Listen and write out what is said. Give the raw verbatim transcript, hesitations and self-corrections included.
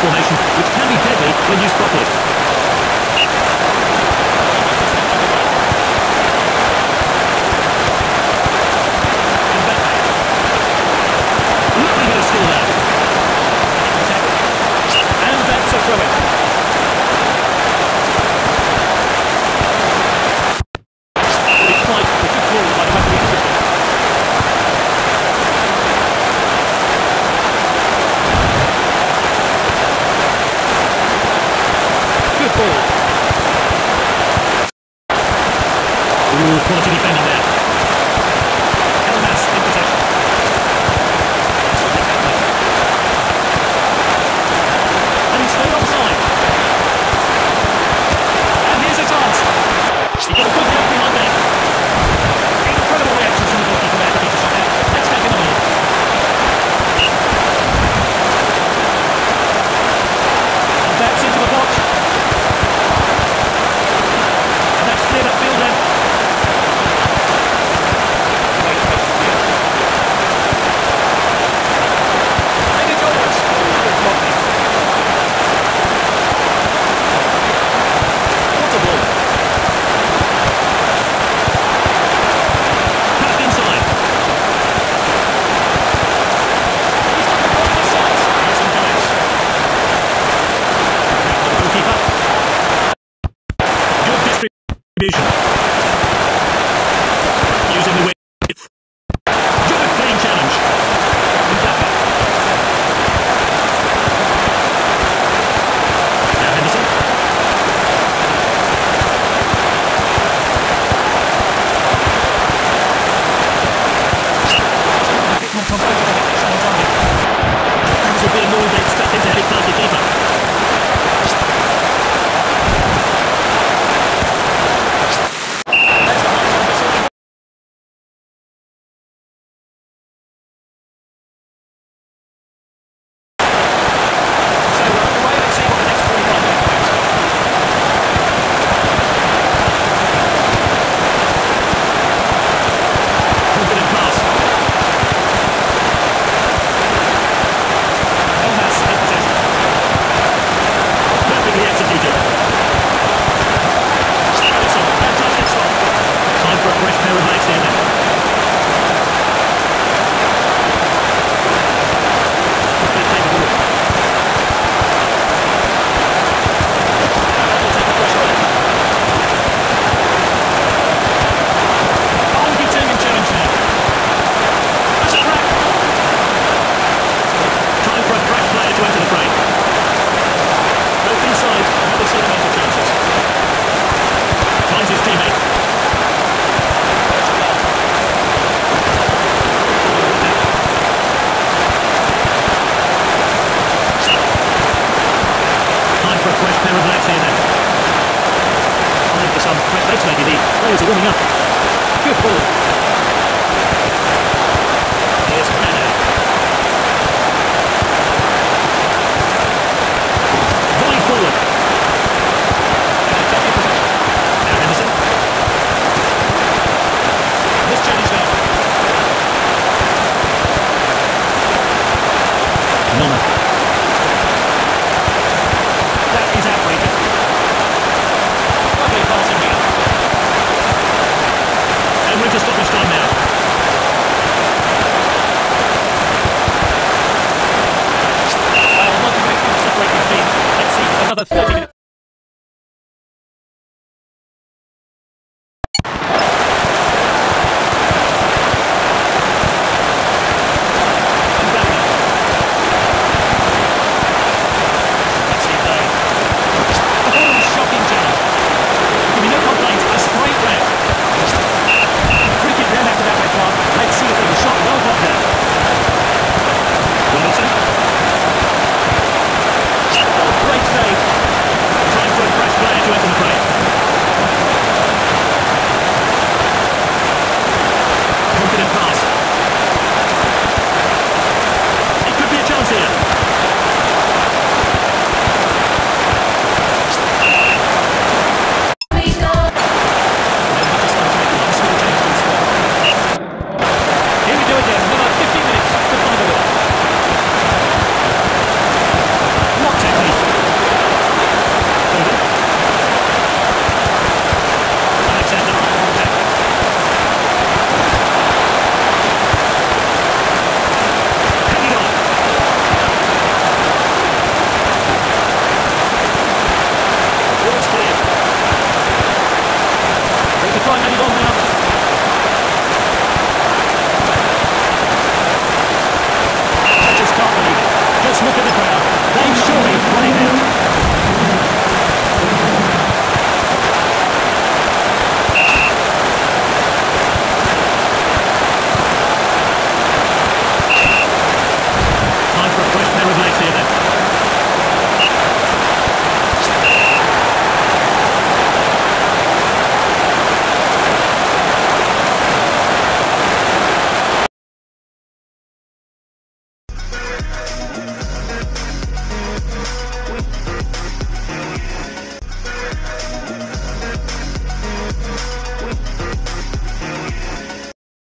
formation, which can be deadly when used properly. Lovely bit of skill there. And that's a throw-in. It's quite a good ball by the referee system. Good ball. Ooh, quality defending there. Elmas in possession. And he's stayed onside. And here's a chance. He got a good help behind there. Incredible reaction from the goalkeeper there to keep the shot out. Let's take another look. And that's into the box. And that's cleared up field then. Maybe goals. What a ball. Pass inside. He's got the ball in his sights. Here's some comments. Goalkeeper. Good distribution. Using the width. Good clean challenge. Mbappe. Now Henderson. A bit more comfortable to get this on target. Fans will be annoyed they've stuck into heading past the keeper. That's the half-time whistle. So we're underway. Let's see what the next forty-five minutes brings. Confident pass. Elmas in possession. Perfectly executed. Alisson, fantastic stop. Time for a fresh pair of legs here then. Quickly take the ball. We'll take a fresh break. Oh, determined challenge there. That's a crack. Time for a fresh player to enter the frame. Both inside, another set of enter chances. Finds his teammate. Time for a fresh pair of legs here then. Time for some fresh legs maybe. The players are warming up. Good ball.